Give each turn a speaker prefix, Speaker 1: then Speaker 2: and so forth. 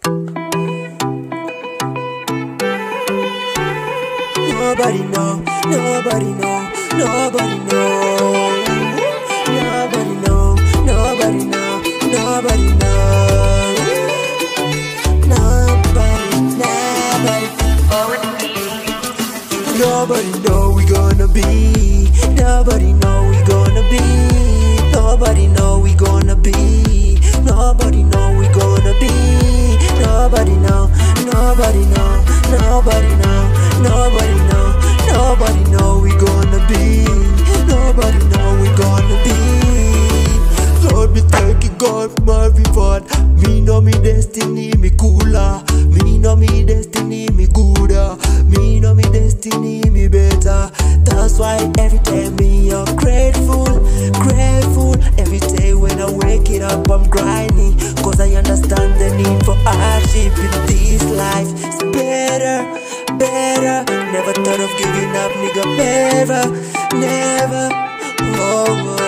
Speaker 1: Nobody know, nobody know, nobody know. Nobody know, nobody know, nobody know. Nobody, nobody. Nobody know we gonna be. Nobody know we gonna be. Nobody know we gonna be. Nobody know we gonna be. Nobody know, nobody know, nobody know, nobody know, nobody know we gonna be. Nobody know we gonna be. Lord, me thanking God for my reward. Me know me destiny, me cooler. Me know me destiny, me gooder. Me know me destiny, me better. That's why every day me I'm grateful, grateful. Every day when I wake it up I'm grinding, cause I understand the need for hardship in this life. It's better, better. Never thought of giving up, nigga, never, never. Oh, oh.